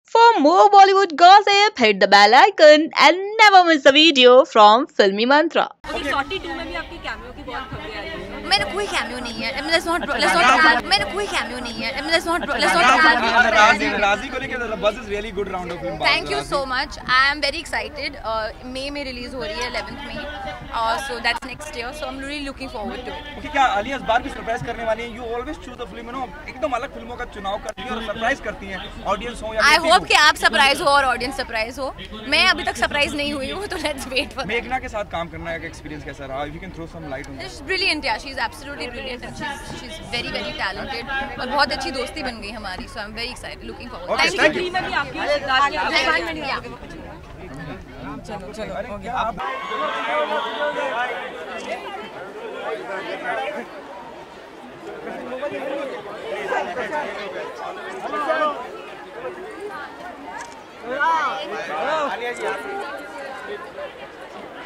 For more Bollywood gossip, hit the bell icon and never miss a video from Filmymantra. Okay, 42 में भी आपकी cameo की बहुत खबरें आ रही हैं। मैंने कोई कैमियो नहीं है। Let's not मैंने कोई कैमियो नहीं है। Let's not राजी को लेकर the buzz is really good round of film. Thank you so much. I am very excited. May में रिलीज हो रही है 11th May. So that's next year. So I'm really looking forward to it. Okay, क्या आलिया इस बार भी surprise करने वाली हैं? You always choose the film, you know, एकदम अलग फिल्मों का चुनाव करती हैं और सरप्राइज करती हैं ऑडियंस हो या I hope कि आप सरप्राइज हो और ऑडियंस सरप्राइज हो। मैं अभी तक सरप्राइज नहीं हुई हूँ, तो let's wait for. मेघना के साथ काम करना का एक्सपीरियंस कैसा रहा? If you can throw some light on that. She's brilliant, yeah. She's absolutely brilliant and she's very very talented. और बहुत अच्छी दोस्ती बन गई हमारी. So I'm very excited, looking forward. Okay, thank you. में भी आपकी सितारा की चलो हो गया आप आलिया जी